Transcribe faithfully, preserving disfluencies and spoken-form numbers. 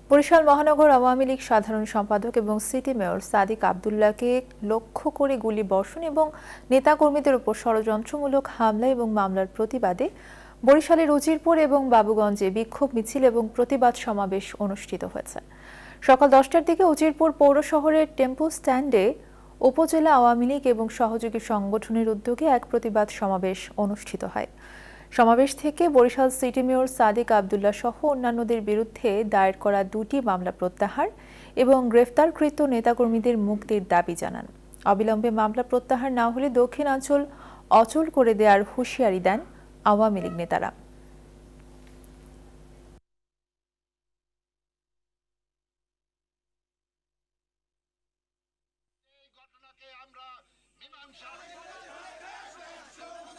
বরিশাল মহানগর আওয়ামী লীগ সাধারণ সম্পাদক এবং সিটি মেয়র সাদিক আব্দুল্লাহকে লক্ষ্য করে গুলি বর্ষণ এবং নেতাকর্মীদের উপর ষড়যন্ত্রমূলক হামলা এবং মামলার প্রতিবাদে বরিশালের উজিরপুর এবং বাবুগঞ্জে বিক্ষোভ মিছিল এবং প্রতিবাদ সমাবেশ অনুষ্ঠিত হয়েছে। সকাল দশটার দিকে উজিরপুর পৌর শহরের টেম্পো স্ট্যান্ডে উপজেলা আওয়ামী লীগ এবং সহযোগী সংগঠনের উদ্যোগে এক প্রতিবাদ সমাবেশ অনুষ্ঠিত হয়। সমাবেশ থেকে বরিশাল সিটি মেয়র সাদিক আব্দুল্লাহ সহ অন্যান্যদের বিরুদ্ধে দায়ের করা দুটি মামলা প্রত্যাহার এবং গ্রেফতারকৃত নেতাকর্মীদের মুক্তির দাবি জানান। অবিলম্বে মামলা প্রত্যাহার না হলে দক্ষিণাঞ্চল অচল করে দেওয়ার হুঁশিয়ারি দেন আওয়ামী লীগ নেতারা। ঘটনাকে আমরা মীমাংসা